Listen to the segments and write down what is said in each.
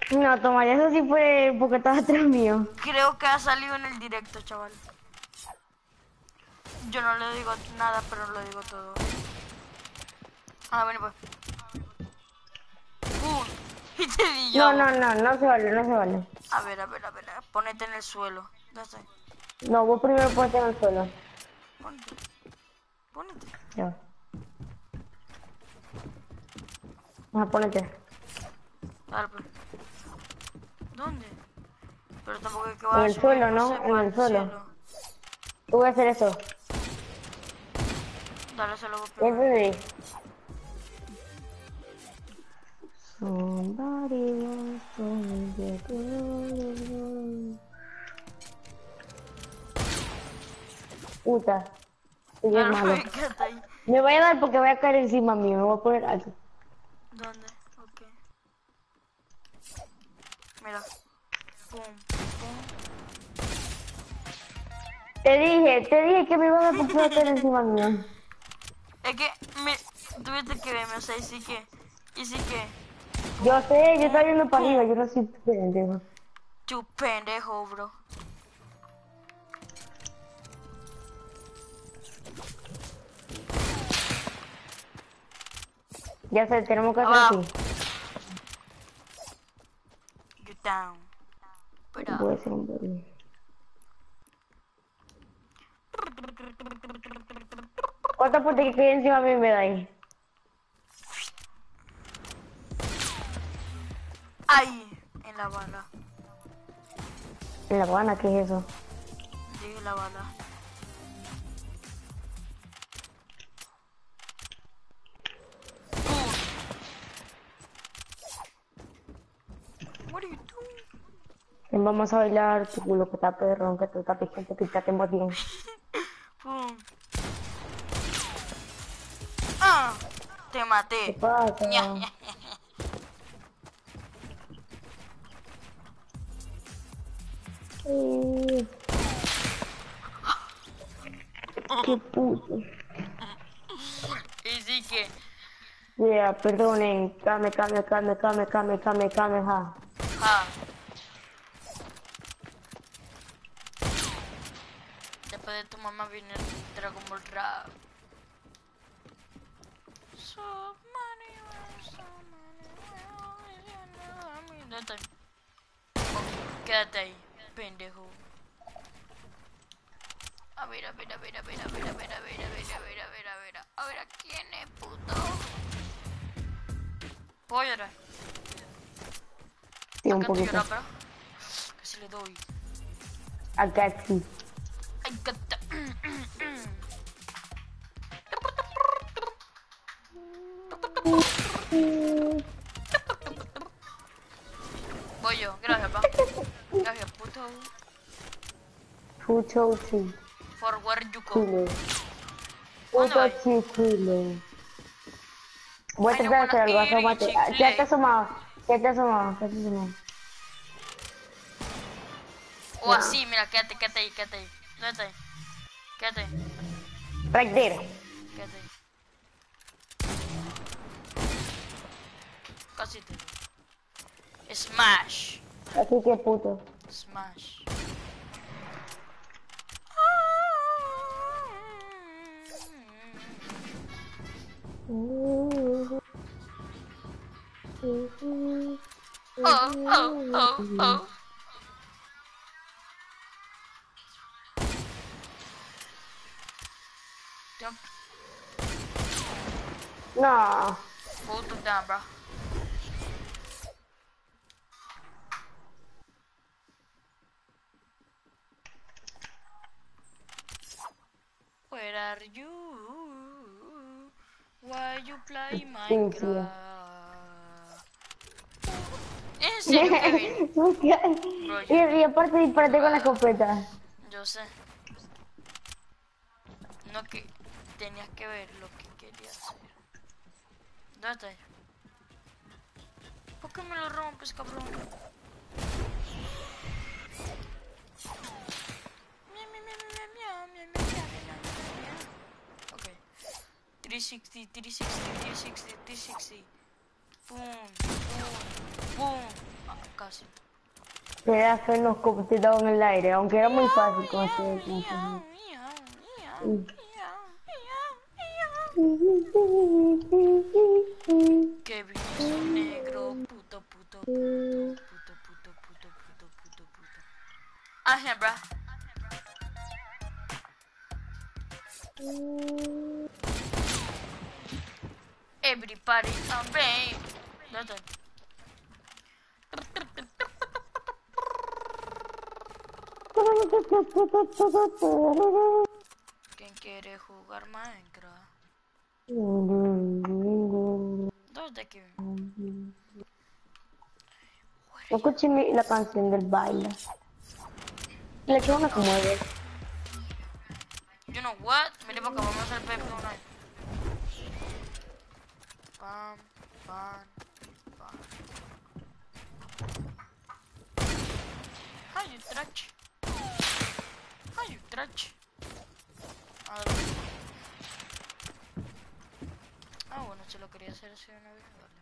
No, toma, eso sí fue porque estaba atrás mío. Creo que ha salido en el directo, chaval. Yo no le digo nada, pero lo digo todo. Ah, bueno, pues. Y te di No, yo. no, no, no se vale, no se vale. A ver, a ver, a ver. Ponete en el suelo. ¿Dónde está? No, vos primero ponte en el suelo. Ponete. Ponete. Ya. Ajá, ponete. Dale, pues. ¿Dónde? Pero tampoco es que En vas a el subir, suelo, no ¿no? sé, En para el el suelo. cielo. Yo voy a hacer esto. Dale, se lo voy Ya primero. entendí. Somebody once told me that you- Puta, soy bien Dale, malo. pues, quédate ahí. Me voy a dar porque voy a caer encima mío. Me voy a poner alto. ¿Dónde? Ok. Mira. Pum, pum. Te dije que me iba a dar porque iba a caer encima mío. Es que, me, tuviste que verme, o sea, y sí que, Yo pum, sé, yo estaba pum, viendo para arriba, pum. yo no soy pendejo. Tu pendejo, bro. Ya sé, tenemos que hacer Abajo. así. You down. Pero, Voy a hacer un buen. ¿Cuántas puertas que cae encima mío me dais? ahí, en la bala. En La Habana, ¿qué es eso? Dije la bala. What are you doing? Ven, vamos a bailar, tu culo que está perrón, que tú estás picante, pícate más bien. Pum. Ah, te ¿Qué maté. Ña, pasa? ña. Eh, qué puto. Y sí que, Yeah, perdonen, came, ja. ja. Después de tu mamá viene el Dragon Ball Rap. So many words, so many words, you know me. ¿Dónde está? Quédate ahí, pendejo. A ver, a ver, a ver, a ver, a ver, a ver, a ver, a ver, a ver, a ver, a ver, a ver, ¿a quién es, puto? ¿Puedo llorar? Sí, ¿A un qué tú poquito. lloras, pero? Casi le doy. I got you. Ay, gata. Voy yo, gracias, pa. Gracias, puto. Puto chi, For where you go. culo. ¿Dónde Puto vais? chi, culo. Voy a I don't tratar de wanna hacer algo, eat it, asómate. Ah, quédate Chick-fil-A. asomado, quédate asomado, quédate asomado. O No, así, mira, quédate, quédate ahí, quédate ahí. ¿Dónde está ahí? Quédate ahí, right there. quédate ahí. Casi te doy. Smash. Así que puto. Smash. Oh, oh, oh, oh. Don't No, hold them down, bro. Where are you? Why you play sucio. Minecraft? ¿En serio, Kevin? Bro, Y aparte disparate con la ah, escopeta. yo sé. No que tenías que ver lo que quería hacer. ¿Dónde está ella? ¿Por qué me lo rompes, cabrón? Miau, miau, miau, miau, miau, miau, miau, miau, miau, miau, miau. Ok. 360, 360, 360, 360. Pum, pum, pum. Ah, casi. Pero era hacernos completado en el aire, aunque era muy fácil con este. Kevin es un negro, puto, puto, puto, puto, puto, puto, puto, puto, puto. Ajá, bra. Everybody on brain. ¿Dónde? ¿Quién quiere jugar Minecraft? ¿Dónde, Kevin? No escuché la canción del baile. Le echó una como de. You know what? Mire para acá, vamos a hacer PvP online. Pam, pam, pam. How you trash? How you trash? Bueno, si lo quería hacer así una vez, dale.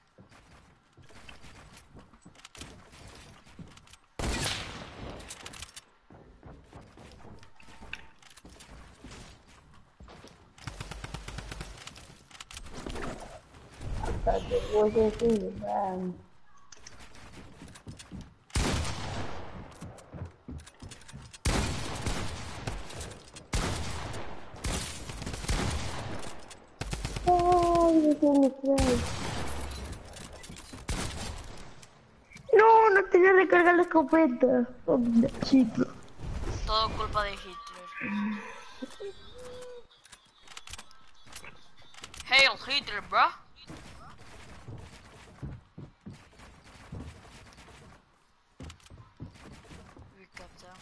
No, no tenía recarga la escopeta. Oh, chico. Todo culpa de Hitler. Hail Hitler, bro. Recap down.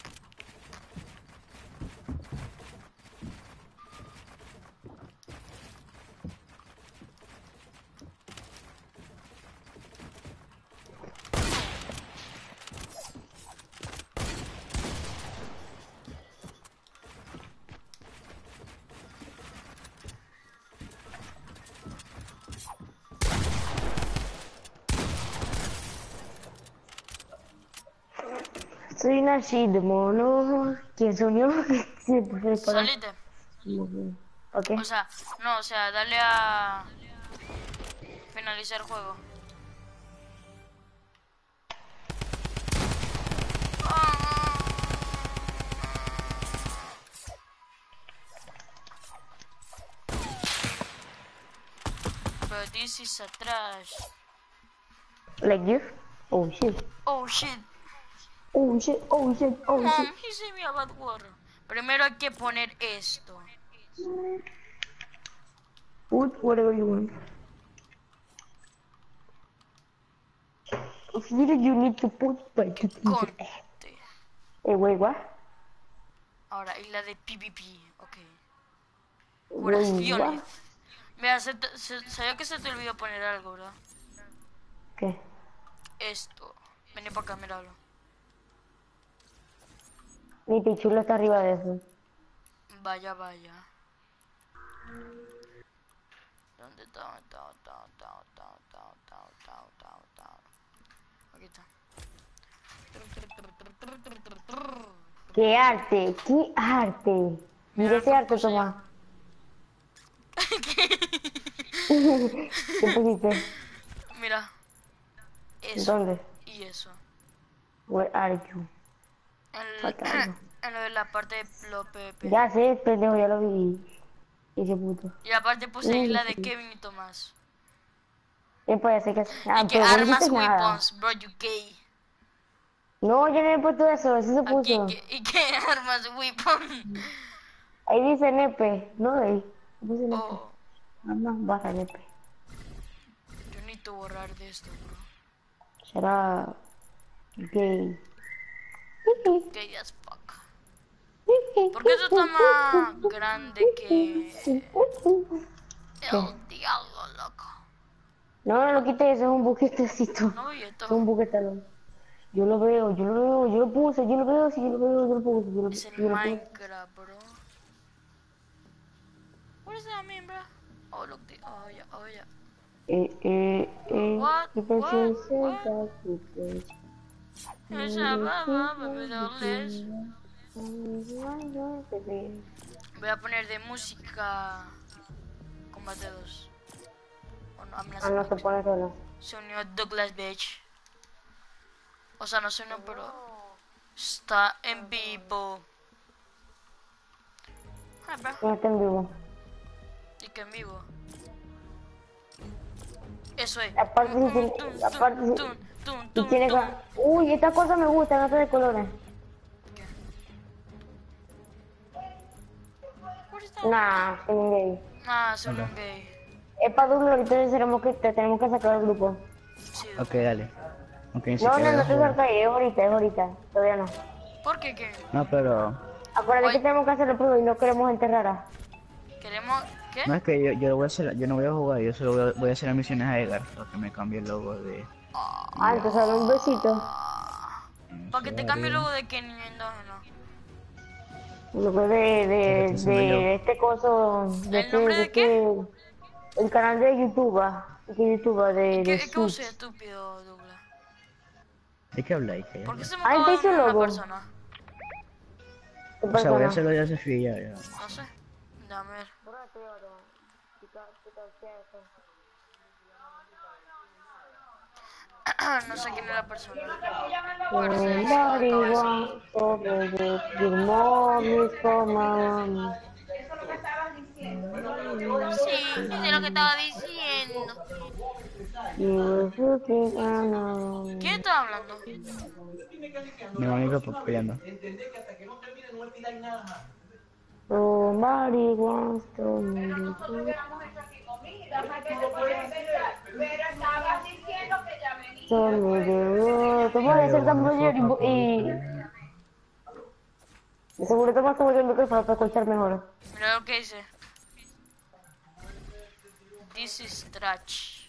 Soy una shit, mono. ¿Quién soy yo? Sí, pues, para. Salite. ¿Ok? O sea, no, o sea, dale a finalizar juego. But this is a trash. Like this? Oh shit. Oh shit. Oh shit, oh shit, oh shit. Mom, he sent me a bad water. Primero hay que poner esto. Put whatever you want. If you need to put, but Que you can put. conte. Wait, what? Ahora, y la de PvP. Ok. Wait, Curaciones. what? Mira, sabía que se te olvidó poner algo, ¿verdad? ¿Qué? Esto. Vení para acá, míralo. Mi pichulo está arriba de eso. Vaya, vaya. ¿Dónde está? Aquí está. ¡Qué arte! ¡Qué arte! Mira Mira lo ese que arte, puse yo. Tomás. ¿Qué pusiste? Mira. Eso. ¿Dónde? Y eso. Where are you? En, Falta algo. en lo de la parte de lo PvP. Ya sé, pendejo, ya lo vi. Ese puto. Y aparte puse ahí la de Kevin y Tomás. Puede ser que... Y Ah, que pero vos no armas hiciste nada. weapons, bro, you gay. No, yo no he puesto eso se Aquí, puso. y que armas weapons. Ahí dice nepe, no ahí. Dice nepe. Oh, Vamos, baja nepe. yo necesito borrar de esto, bro. Será gay. Gay as fuck. ¿Por qué esto está más grande que el diablo, loco? No, no lo quites, eso es un buquetecito. No, y Es esto un buquetalón. Yo lo veo, yo lo puse, yo lo veo, sí, yo lo veo, yo lo puse, es en yo lo puse. Minecraft, bro. What does that mean, bro? Oh, look, oh, yeah, oh, yeah. What? You can What? say What? that you can. Esa baba, baby dolls. Voy a poner de música Combate 2. O no, Ah, amenaza no se máxima. pone solo. Se unió Douglas Beach. O sea, no se unió, pero está en vivo. Ah, bro. No está en vivo. Y que en vivo. Eso es. Aparte, si tiene, Tun, tun, aparte, tun, tun, si tun, tiene tun. Uy, esta cosa me gusta, no sé de colores. ¿Qué? What is that? Nah, soy gay. Ah, soy Ok, un gay. Es para Douglas, ahorita tenemos que sacar el grupo. Sí, ok, Douglas. dale. Aunque ni No, siquiera no, voy a no te jugar. salgas, es ahorita, todavía no. ¿Por qué qué? No, pero... Acuérdate que Hoy tenemos que hacerlo primero y no queremos gente rara. queremos. ¿Qué? No es que yo voy a hacer, yo no voy a jugar, yo solo voy a hacer las misiones a Edgar, para que me cambie el logo de Ah, entonces dale un besito. Para que te cambie usuario. luego de que ni endógeno. Luego ¿Qué estoy haciendo yo? de este coso, ¿El nombre de qué? el canal de YouTube, de ¿Qué usé, Switch. estúpido, Douglas? ¿De qué habláis? ¿Qué ¿Por qué habláis? se me Ah, él acaba te de hizo el unir una logo. persona? ¿Qué O sea, voy a persona? hacerlo de Sofía ya. No sé. Dame ver. No sé quién es la persona. Pero se Somebody acaba de salir. wants to visit your mom is from mom. Sí, es lo que estaba diciendo. You were looking ¿Quién around. estaba hablando? Mi amigo peleando. Somebody wants to meet you. Te voy a I hacer tan wanna mayor fuck up all y the de seguro te vas a volver el micrófono para escuchar mejor. Mira lo que dice. This is trash.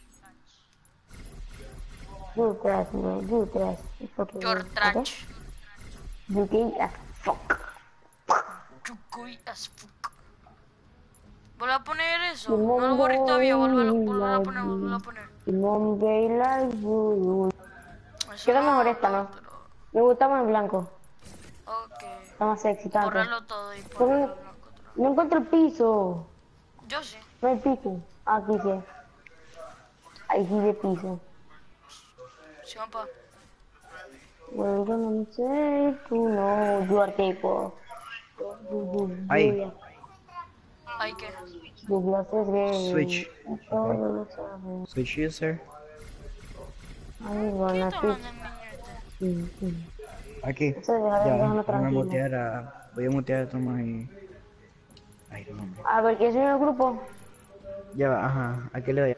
You trash, man. You trash. You fucking Your okay? trash. You gay as fuck. You gay as fuck. Vuelve a poner eso. Your No lo mom borré todavía. Vuelve a gay like poner, vuelve a you. poner. Your mom gay like you. Eso Queda mejor no, esta, lo ¿no? otro. Me gusta más en blanco. Ok. Está más sexy, tanto. Borrarlo todo y ponerlo Pon- en blanco otra vez. No encuentro el piso. Yo sí. No hay piso. Ah, aquí sí. Ahí sí de piso. Sí, compa. We're gonna say to know you are capable. Ahí, Hay que. Douglas es gay. switch. Todos Ok. lo saben. Switch user. I'm ¿Quién gonna está teach. hablando en niño este? Aquí. Eso Ya, déjame voy a tranquilo. mutear a... Voy a mutear a Tomás y... Ay, no, hombre. A ver, ¿quién es el grupo? Ya va, ajá. Aquí le doy.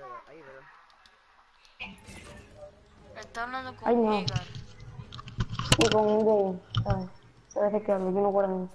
Está hablando con Ay, no. Edgar. Y con un gay. ¿Sabes? ¿Sabes de qué hablo? Yo no acuerdo.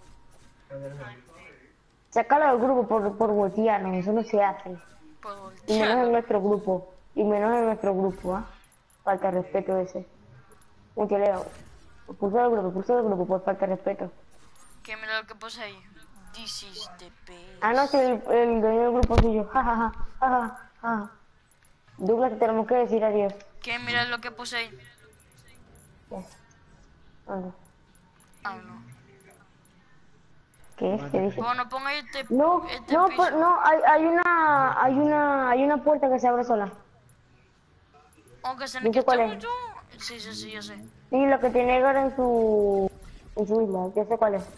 Sácalo del grupo por voltearnos. Eso no se hace. Pues Y menos en voltealo. nuestro grupo. Y menos en nuestro grupo, ¿ah? Falta de respeto ese. Mucho leo. Pulsa del grupo por falta de respeto. Que mira lo que puse ahí. This is the Ah, no, best. si el dueño del grupo soy yo. Ja, ja, ja, ja, ja, ja. Douglas, te tenemos que decir adiós. Que mira lo que puse ahí. Ya. Anda. Ah, no. ¿Qué es? ¿Qué dice? Bueno, ponga ahí No, este no, piso. no, hay una puerta que se abre sola. Aunque se ¿Dice cuál es? mucho. Sí, sí, sí, yo sé. Sí, lo que tiene Edgar en su isla, ya sé cuál es.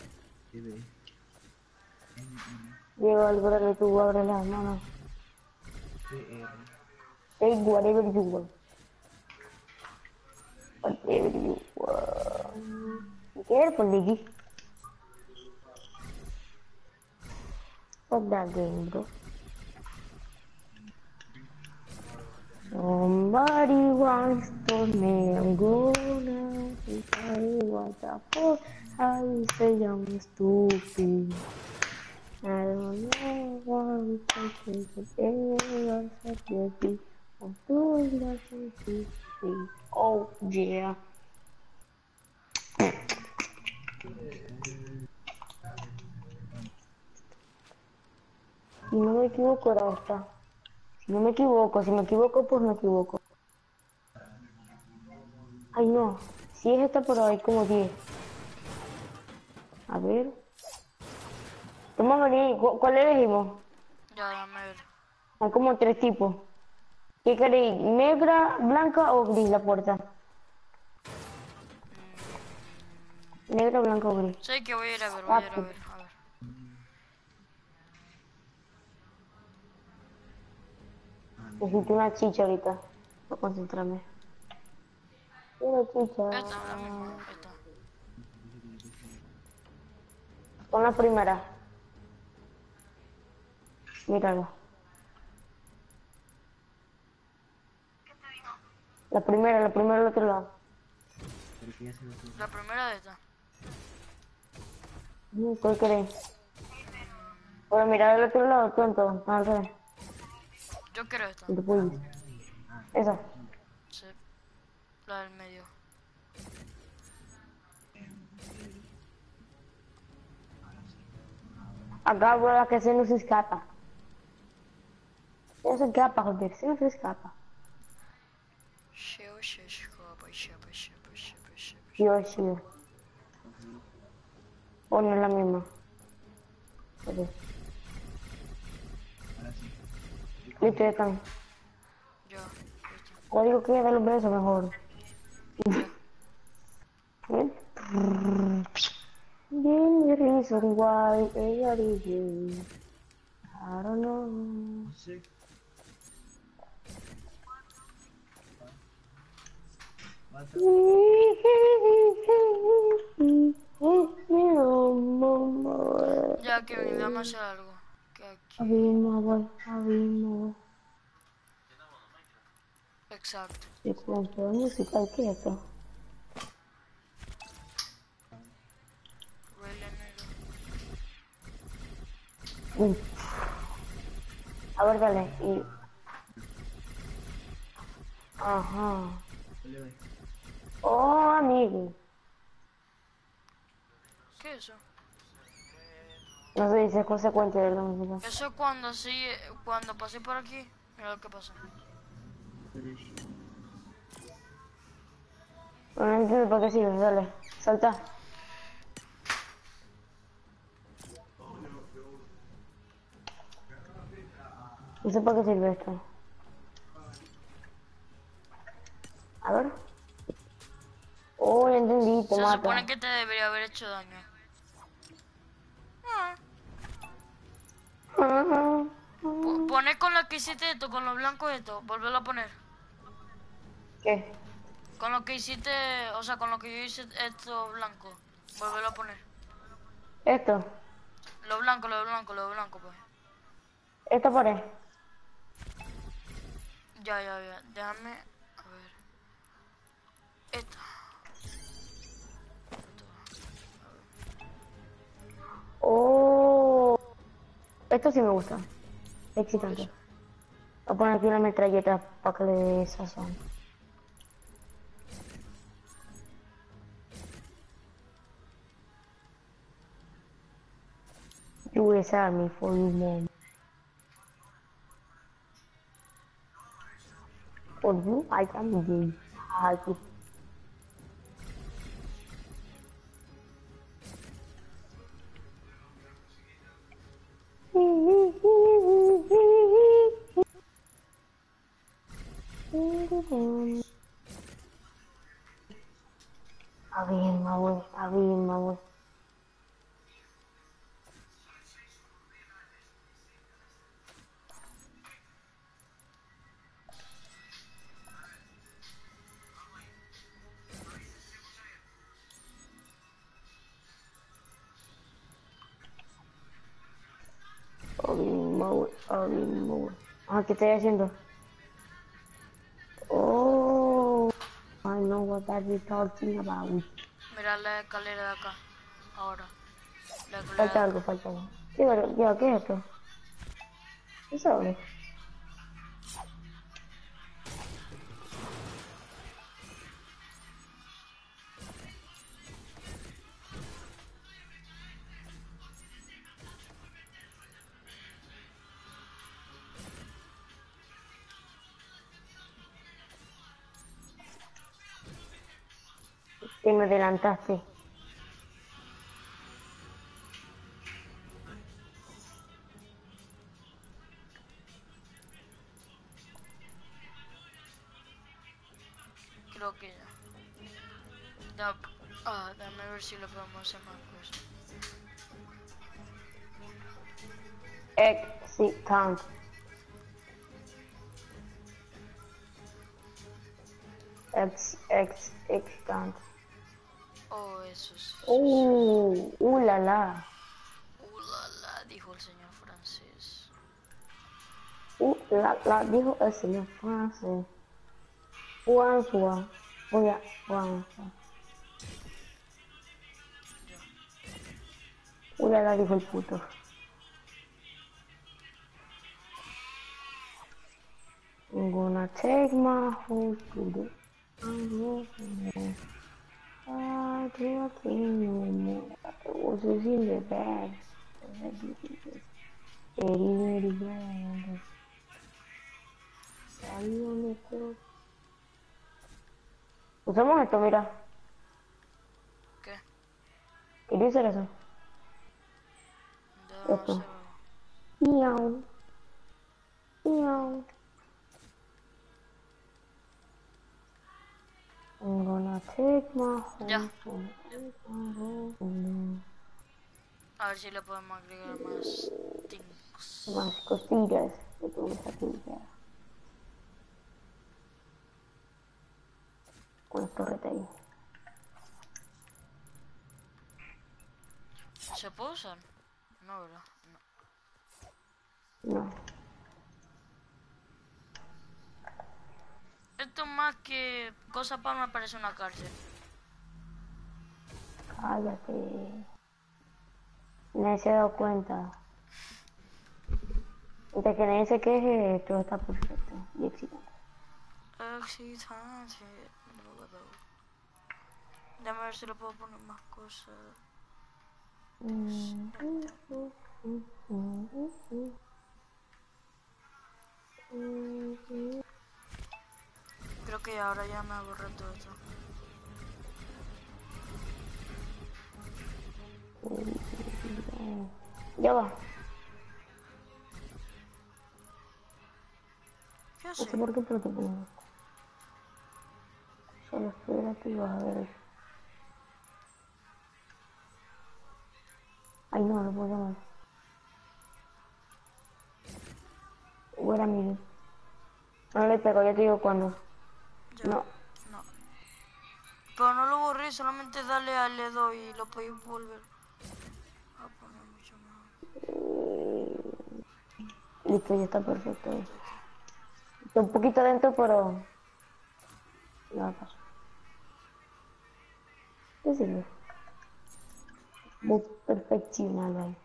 Diego, Alvarado, tú ábrela, no, no. Take whatever you want. Whatever you want. Be careful, Diggy. Fuck that game, bro. Somebody wants to me, I'm gonna decide what the fuck I say I'm stupid. I don't know what I'm thinking today, I'm so happy. I'm doing that thing. Oh yeah. Si no me equivoco era esta. Si no me equivoco, si me equivoco, pues me equivoco. Ay no, Si es esta, pero hay como 10. A ver. Vamos a venir. ¿Cuál elegimos? Ya, dame ver. Hay como 3 tipos. ¿Qué queréis? ¿Negra, blanca o gris la puerta? Negra, blanca o gris. Sé que voy a ir a ver, voy a ir a Rápido. ver. A ver. Necesito una chicha ahorita. Para concentrarme. Una chicha. Esta, la misma. Esta. Con la primera. Míralo. La primera al otro lado. La primera de esta. ¿Cuál queréis? Bueno, mirar al otro lado, tonto. Al revés. Yo quiero esta. Y te puedes. Esa. Sí. La del medio. Acá, bro, que se no se escapa. No se escapa, joder. Se no se escapa. Dios mío. O no es la misma. Joder. Listo, ya están. Ya. Listo. Código que da los besos mejor. ¿Ven? Give me reason why they are easy. I don't know. Ya, Kevin, dame hacer algo. Que aquí. Abrimos. Exacto. ¿Y cuánto de música qué es esto? Really negro. A ver, dale. Y... Ajá. Oh, amigo. ¿Qué es eso? No se dice consecuente de la música. Eso es cuando así, cuando pasé por aquí. Mira lo que pasó. No entiendo para qué sirve, dale. Salta. No sé para qué sirve esto. A ver. Oh, ya entendí, te Se supone mata. que te debería haber hecho daño. Ah. Ajá. Pone con lo que hiciste esto, con lo blanco esto. Volverlo a poner. ¿Qué? Con lo que hiciste, o sea, con lo que yo hice esto blanco. Volverlo a poner. Esto. Lo blanco, pues. Esta pared. Ya. Déjame. A ver. Esto. Oh. Esto sí me gusta. Por Excitante. eso. Voy a poner aquí una metralleta para que le dé sazón. US Army for you, mom. For you, I am gay. Ay, qué- Está bien, mamá. Ah, ¿qué estoy haciendo? Oh, I know what that you're talking about. Mira la escalera de acá. Ahora. La escalera de Falta acá. algo, falta algo. Sí, pero, ya, ¿qué es esto? ¿Qué sobre? Que me adelantaste. Creo que ya. Dame ver si lo podemos hacer más cosas. Excitante. Excitante. Oh, eso sí. La la. La, la, dijo el señor francés. La, dijo el señor francés. François. Oye, François. La, dijo el puto. I'm gonna take my horse to the I can't no more. Was it in the bag? Very bad. Usamos esto, mira. ¿Qué? ¿Quería hacer eso? Ya Esto. se Miau. Miau. I'm gonna take my Ya. home. A ver si le podemos agregar más things. Más cosillas que podemos aquí ya. Con la torreta ahí. ¿Se puede usar? No, ¿verdad? No. No. Esto más que cosa para me parece una cárcel. Cállate. Nadie se ha dado cuenta. Antes que nadie se queje, todo está perfecto y excitante. Excitante. Déjame ver si le puedo poner más cosas. Creo que ahora ya me aburre todo esto. Ya va. ¿Qué No hace? sé por qué, pero te pongo. Solo espérate y vas a ver eso. Ay, no, lo puedo llamar. Buena amigo. No le pego, ya te digo cuándo. Ya. No. No. Pero no lo borré, solamente dale al dedo y lo podéis volver a poner mucho más. Listo, ya está perfecto. Está un poquito adentro, pero... No pasa. ¿Qué sirve? Muy perfeccionado ahí.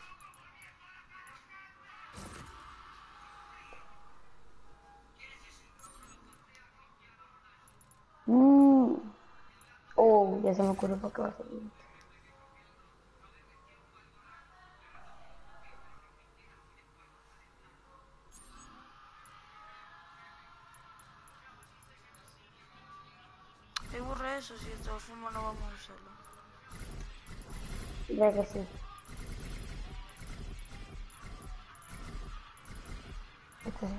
Oh, ya se me ocurrió por qué va a servir. Y borré eso, si de todas formas no vamos a usarlo. Ya que sí. Este sí.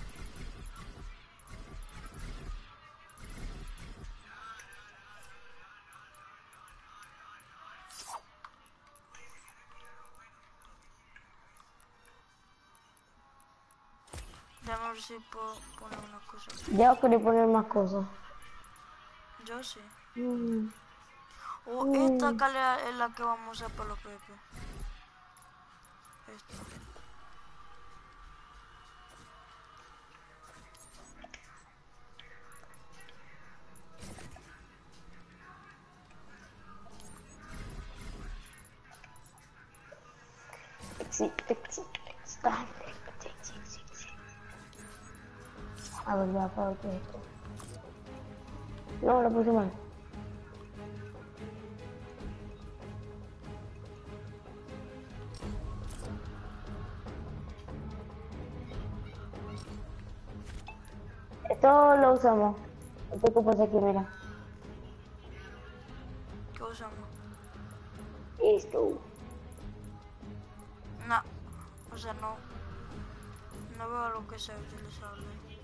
Déjame ver si puedo poner una cosa. Ya os quería poner más cosas. Yo sí. Mm. O esta calidad es la que vamos a usar para los PP. Esta. Sí. A ver, ya, para qué es esto. No, lo puse mal. Esto lo usamos. Esto que pasa aquí, mira. ¿Qué usamos? Esto. No, o sea, no veo algo que sea utilizable.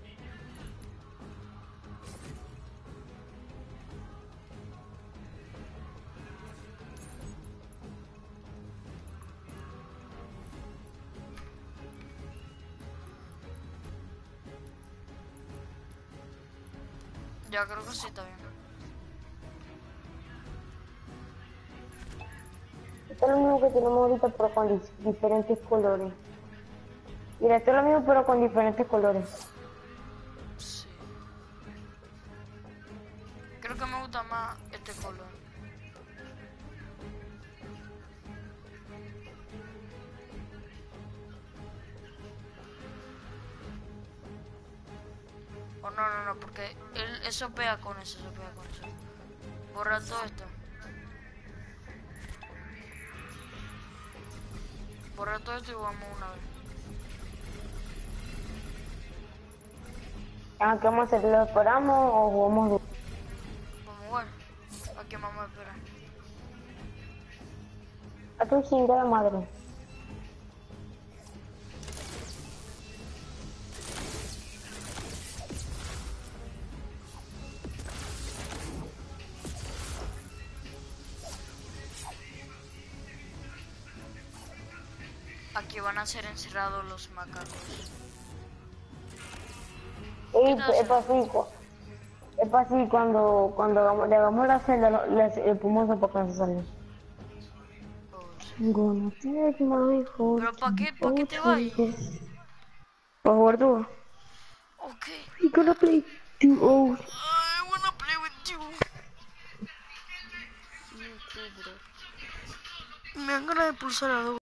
Ya creo que sí, está bien. Esto es lo mismo que tenemos ahorita, pero con diferentes colores. Mira, esto es lo mismo, pero con diferentes colores. Sí. Creo que me gusta más este color. O no, porque eso pega con eso, Borra todo esto. Borra todo esto y vamos una vez. Ah, ¿qué vamos a hacer? ¿Lo esperamos o jugamos? Vamos a jugar. Aquí vamos a esperar. A tu chingada madre. Aquí van a ser encerrados los macacos. Ey, es pacífico. Es pacífico cuando le hagamos la celda, le ponemos a para que se salga. Oh, sí. I'm gonna take my horse. Pero ¿para qué te vas ahí? ¿Para jugar tú? Ok. I'm gonna play 2-0. I wanna play with you. Me dan ganas de pulsar a